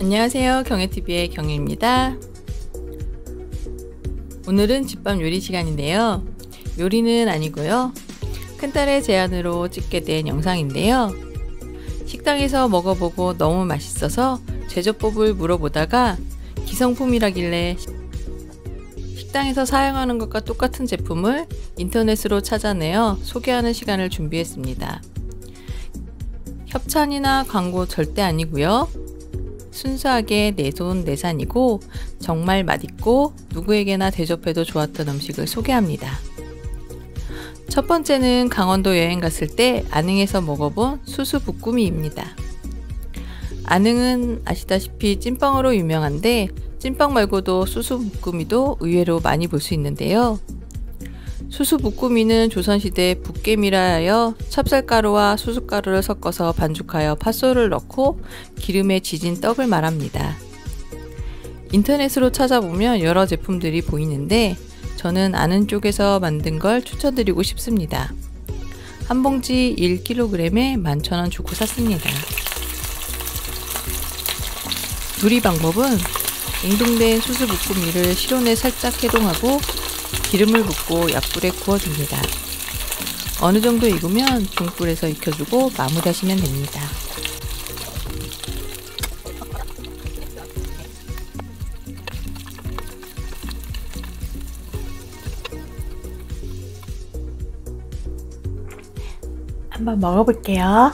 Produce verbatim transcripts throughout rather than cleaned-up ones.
안녕하세요, 경혜티비의 경혜입니다. 오늘은 집밥 요리 시간인데요. 요리는 아니고요, 큰딸의 제안으로 찍게 된 영상인데요. 식당에서 먹어보고 너무 맛있어서 제조법을 물어보다가 기성품이라길래 식당에서 사용하는 것과 똑같은 제품을 인터넷으로 찾아내어 소개하는 시간을 준비했습니다. 협찬이나 광고 절대 아니고요. 순수하게 내돈 내산이고 정말 맛있고 누구에게나 대접해도 좋았던 음식을 소개합니다. 첫 번째는 강원도 여행 갔을 때 안흥에서 먹어본 수수부꾸미입니다. 안흥은 아시다시피 찐빵으로 유명한데 찐빵 말고도 수수부꾸미도 의외로 많이 볼 수 있는데요. 수수부꾸미는 조선시대 붓개미라 하여 찹쌀가루와 수숫가루를 섞어서 반죽하여 팥소를 넣고 기름에 지진 떡을 말합니다. 인터넷으로 찾아보면 여러 제품들이 보이는데 저는 아는 쪽에서 만든 걸 추천드리고 싶습니다. 한 봉지 일 킬로그램에 만 천 원 주고 샀습니다. 조리 방법은 냉동된 수수부꾸미를 실온에 살짝 해동하고 기름을 붓고 약불에 구워줍니다. 어느 정도 익으면 중불에서 익혀주고 마무리하시면 됩니다. 한번 먹어볼게요.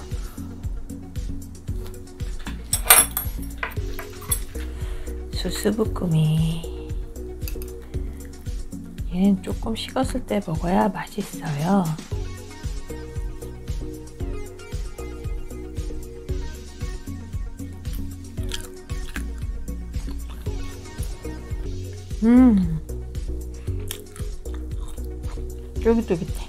수수부꾸미, 얘는 조금 식었을 때 먹어야 맛있어요. 음, 쫄깃쫄깃해.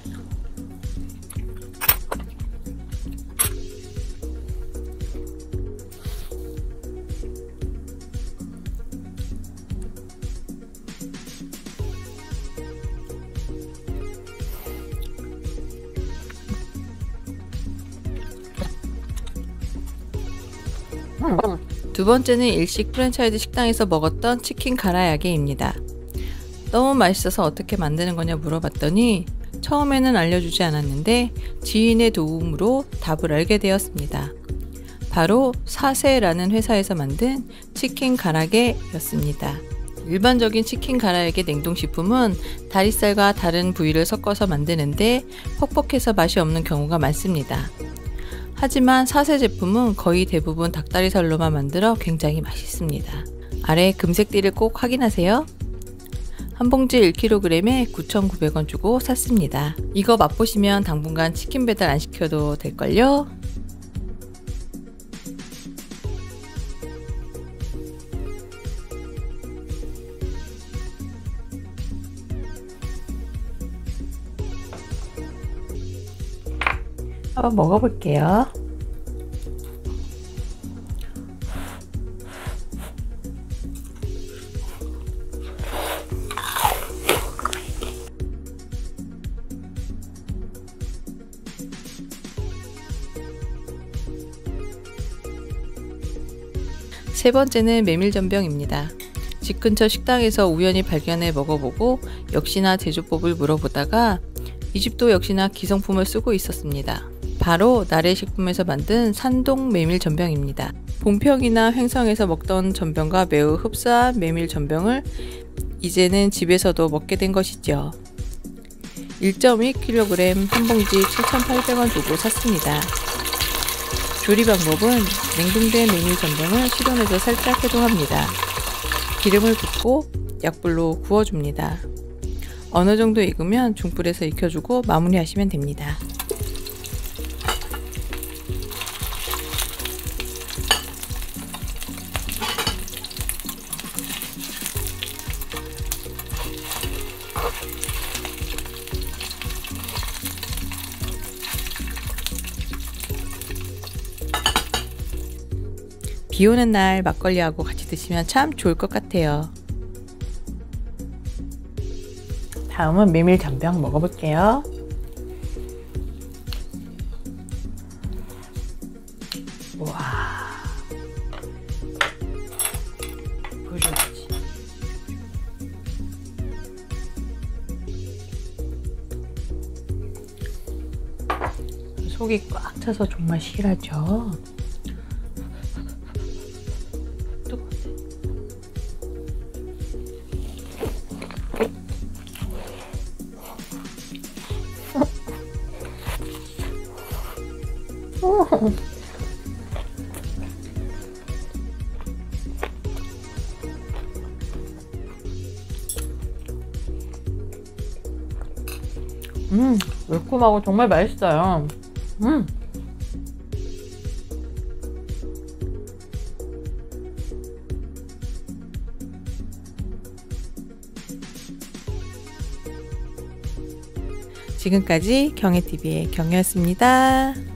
두 번째는 일식 프랜차이즈 식당에서 먹었던 치킨 가라야게입니다. 너무 맛있어서 어떻게 만드는 거냐 물어봤더니 처음에는 알려주지 않았는데 지인의 도움으로 답을 알게 되었습니다. 바로 사세라는 회사에서 만든 치킨 가라게였습니다. 일반적인 치킨 가라야게 냉동식품은 다리살과 다른 부위를 섞어서 만드는데 퍽퍽해서 맛이 없는 경우가 많습니다. 하지만 사세 제품은 거의 대부분 닭다리살로만 만들어 굉장히 맛있습니다. 아래 금색띠를 꼭 확인하세요. 한 봉지 일 킬로그램에 구천구백 원 주고 샀습니다. 이거 맛보시면 당분간 치킨 배달 안 시켜도 될걸요? 한번 먹어볼게요. 세 번째는 메밀전병입니다. 집 근처 식당에서 우연히 발견해 먹어보고 역시나 제조법을 물어보다가 이 집도 역시나 기성품을 쓰고 있었습니다. 바로 나래식품에서 만든 산동 메밀전병입니다. 봉평이나 횡성에서 먹던 전병과 매우 흡사한 메밀전병을 이제는 집에서도 먹게 된 것이죠. 일 점 일 킬로그램 한 봉지 칠천팔백 원 주고 샀습니다. 조리 방법은 냉동된 메밀전병을 실온에서 살짝 해동합니다. 기름을 붓고 약불로 구워줍니다. 어느 정도 익으면 중불에서 익혀주고 마무리하시면 됩니다. 비 오는 날 막걸리하고 같이 드시면 참 좋을 것 같아요. 다음은 메밀전병 먹어볼게요. 와, 속이 꽉 차서 정말 실하죠. 음, 매콤하고 정말 맛있어요. 음. 지금까지 경혜티비의 경혜였습니다.